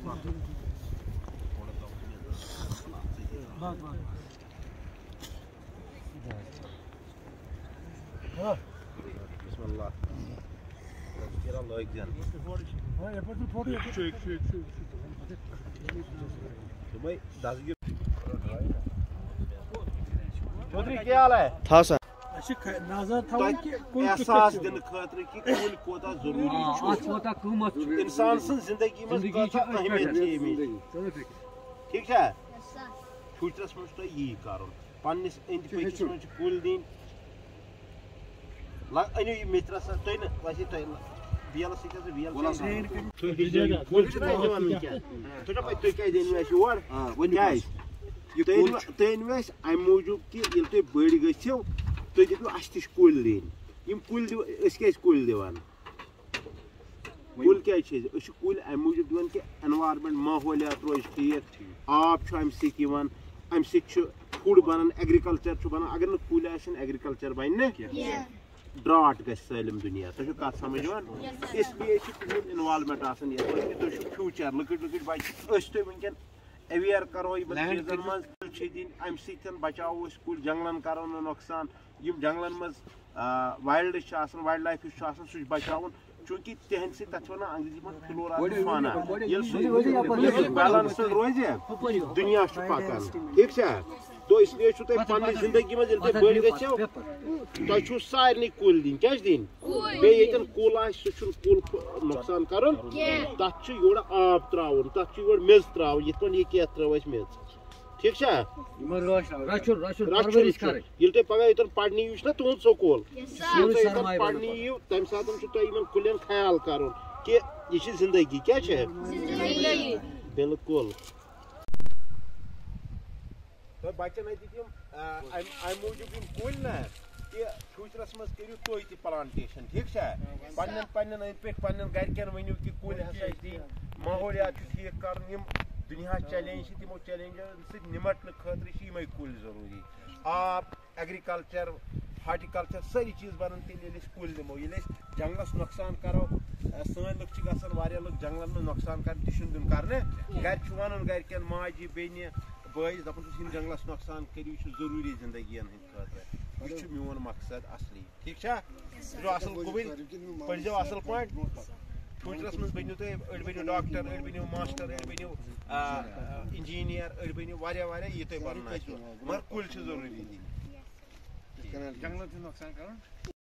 Bismillah. Kira like then. Bhai 10 ki Chaudhary kya haal hai? Tha sir. احساس دن خاطر کہ کل کوتا ضروری انسان سن زندگی مز اہمیت ٹھیک ہے فیوچرس مز یی کرن پنس اند پکس مز کل دین انو یہ مترس تھی ویسے تھی بیلس بیل تھی انو اس ام موجود کہ تھی بڑ گھو تھی دپو اس تہ کل دین کل کل دان کل کیا کل ام موجود دان کہ انوائرمنٹ ماحولیات روز ٹھیک آب ام سک ام فوڈ بنان ایگریکلچر بنان اگر کل ایگریکلچر بن ڈراٹ گھس سالم دنیا تھی کت سمجھان اس لیے تہذ انوالومنٹ آسان تھی فیوچر لکٹ لکٹ بچہ تھی ونکین اویئر کرو چیزن مز دن ام سن بچاو کل جنگلن کرو نقصان یم جنگلن مز وائلڈ وائلڈ لائف سہ بچاؤن چونکہ تہند سی تک ونان انگریزی من فلورا فانا بیلنس روز دنیا پکان ٹھیک تو اس لیے تھی پنہ زندگی مز بڑ گھو تہ سارے کل دن کیا دن بیتن کل سہ کل نقصان کرن تک یور آب تراؤن تک یور میز تراؤن یت پہ یہ کیت ترو اس میز ٹھیک یل تھی پگہ یوتن پڑھنے یو نا تہد سکول پڑھنے یو تمہ سات تہ کلین خیال کرن کہ یہ زندگی کیا بالکل بچن ام موجود کل نا کہ فیوچرس مز کرو تھی تہ پلانٹیشن ٹھیک پن پن گرکن ونو کہ کل ہسا دین ماحولیات ٹھیک کرن دنیا چیلنج تمو چیلنجن سی نمٹنے خاطر یہ کل ضروری آب ایگریکلچر ہارٹیکلچر ساری چیز بنان تیل کل دمو جنگلس نقصان کرو سن لوگ گھان واریاہ لوگ جنگلن میں نقصان کر تہ دن کرنے گھر ون گرکن ماجہ بیٚنہِ بٲیِس دپان چھُس یِم جنگلس نقصان کٔرِو یہِ چھُ ضروٗری زندگی ہٕنٛدِ خٲطرٕ یہِ چھُ میون مقصد اصلی ٹھیک روزو اصل قبل پٔرزیو اصل پٲٹھۍ فیوچرس مز بنو تھی أڑۍ بنو ڈاکٹر أڑۍ بنو ماسٹر أڑۍ بنو انجینئر أڑۍ بنو واریاہ یہ تھی بننا مگر کُلۍ چھِ ضروٗری دِنۍ